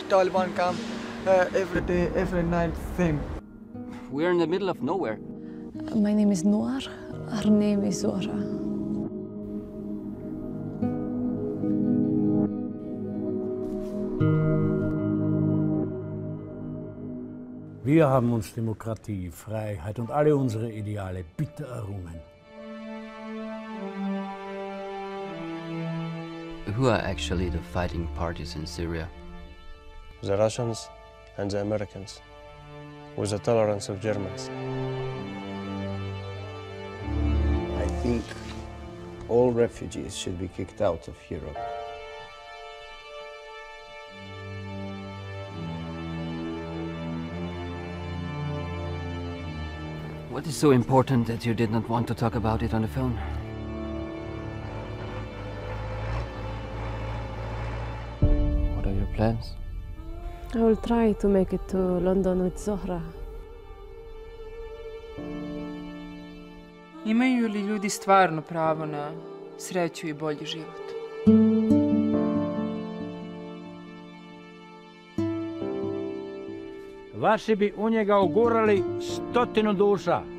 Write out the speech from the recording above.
Taliban come every day, every night, same. We're in the middle of nowhere. My name is Nur, her name is Zhora. Wir haben uns Demokratie, Freiheit und alle unsere Ideale bitter errungen. Who are actually the fighting parties in Syria? The Russians and the Americans, with the tolerance of Germans. I think all refugees should be kicked out of Europe. What is so important that you did not want to talk about it on the phone? What are your plans? I will try to make it to London with Zhora. Imaju li ljudi stvarno pravo na sreću i bolji život? Vaši bi u njega ugurali 100 duša.